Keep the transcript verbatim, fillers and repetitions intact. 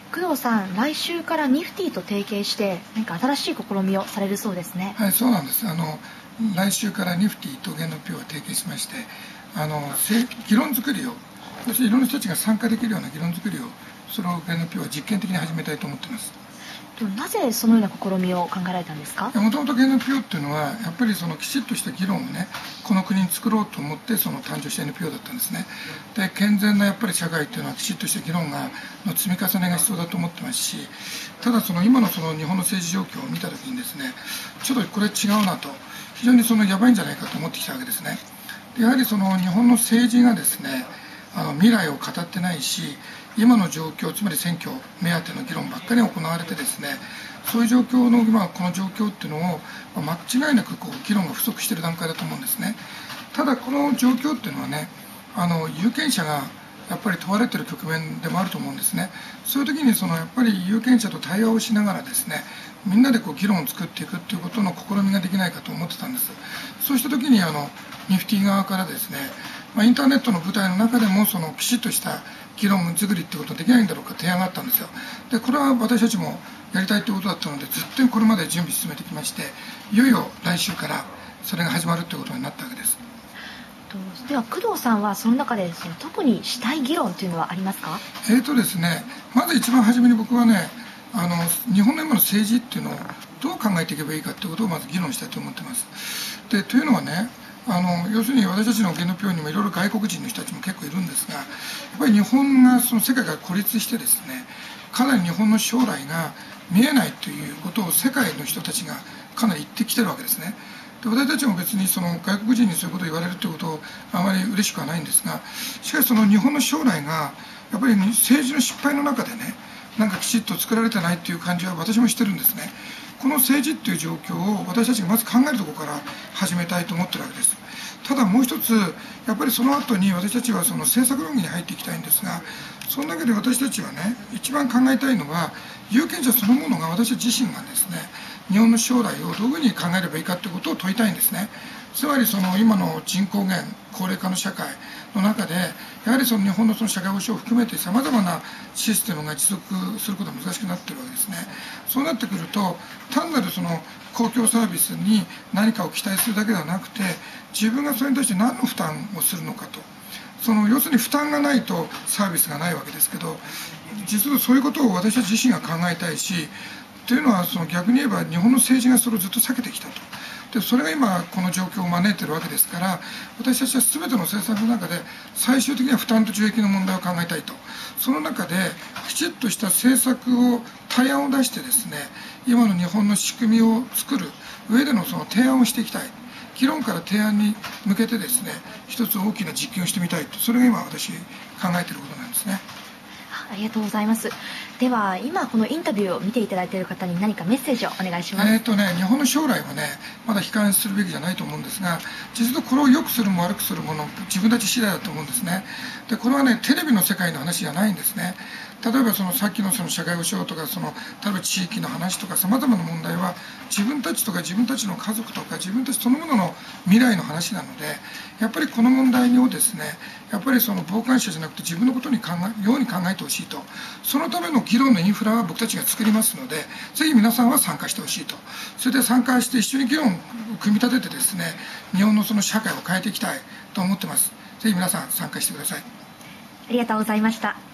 工藤さん、来週からニフティと提携して何か新しい試みをされるそうですね。 はい、そうなんです。あの来週からニフティとゲノピオが提携しまして、あの議論作りを、そしていろんな人たちが参加できるような議論作りを、それをゲノピオは実験的に始めたいと思っています。 なぜそのような試みを考えられたんですか？ もともとゲノピオっていうのはやっぱりそのきちっとした議論をね、この国に作ろうと思ってその誕生した エヌピーオー だったんですね。で、健全なやっぱり社会っていうのはきちっとした議論がの積み重ねが必要だと思ってますし、ただその今のその日本の政治状況を見たときにですね、ちょっとこれ違うなと、非常にそのやばいんじゃないかと思ってきたわけですね。でやはりその日本の政治がですね、あの未来を語ってないし、今の状況、つまり選挙目当ての議論ばっかり行われてですね、そういう状況の今この状況っていうのを間違いなくこう議論が不足している段階だと思うんですね。ただこの状況っていうのはね、あの有権者がやっぱり問われている局面でもあると思うんですね。そういう時にそのやっぱり有権者と対話をしながらですね、みんなでこう議論を作っていくっていうことの試みができないかと思ってたんです。そうした時にあのニフティ側からですね、まあ、インターネットの舞台の中でもそのきちっとした議論作りってことできないんだろうか提案があったんですよ。でこれは私たちもやりたいということだったので、ずっとこれまで準備進めてきまして、いよいよ来週からそれが始まるということになったわけです。 では工藤さんはその中でその特にしたい議論というのはありますか？ えーとですね、まず一番初めに僕はね、あの日本の今の政治っていうのをどう考えていけばいいかということをまず議論したいと思ってます。でというのはね、あの要するに私たちのゲノピオにもいろいろ外国人の人たちも結構いるんですが、やっぱり日本がその世界から孤立してですね、かなり日本の将来が見えないということを世界の人たちがかなり言ってきてるわけですね。で私たちも別にその外国人にそういうことを言われるということをあまり嬉しくはないんですが、しかしその日本の将来がやっぱり政治の失敗の中でね、なんかきちっと作られてないという感じは私もしてるんですね。この政治っていう状況を私たちがまず考えるところから始めたいと思ってるわけです。ただもう一つ、やっぱりその後に私たちはその政策論議に入っていきたいんですが、その中で私たちはね、一番考えたいのは、有権者そのものが、私たち自身がですね、日本の将来をどういうふうに考えればいいかということを問いたいんですね。つまりその今の人口減、高齢化の社会の中で、やはりその日本のその社会保障を含めてさまざまなシステムが持続することが難しくなっているわけですね。そうなってくると、単なるその公共サービスに何かを期待するだけではなくて、自分がそれに対して何の負担をするのかと。その要するに負担がないとサービスがないわけですけど、実はそういうことを私たち自身が考えたいし、というのはその逆に言えば日本の政治がそれをずっと避けてきたと。でそれが今この状況を招いているわけですから、私たちは全ての政策の中で最終的には負担と受益の問題を考えたいと。その中できちっとした政策を対案を出してですね、今の日本の仕組みを作る上でのその提案をしていきたい。議論から提案に向けてですね、一つ大きな実験をしてみたいと、それが今私考えていることなんですね。 ありがとうございます。では今このインタビューを見ていただいている方に何かメッセージをお願いします。 えーとね、日本の将来はね、まだ悲観するべきじゃないと思うんですが、実はこれを良くするも悪くするもの、自分たち次第だと思うんですね。でこれはね、テレビの世界の話じゃないんですね。例えばそのさっきのその社会保障とか、その例えば地域の話とか、さまざまな問題は自分たちとか自分たちの家族とか自分たちそのものの未来の話なので、やっぱりこの問題をですね、やっぱりその傍観者じゃなくて自分のことに考えように考えてほしいと。そのための議論のインフラは僕たちが作りますので、ぜひ皆さんは参加してほしいと。それで参加して一緒に議論を組み立ててですね、日本のその社会を変えていきたいと思ってます。ぜひ皆さん参加してください。 ありがとうございました。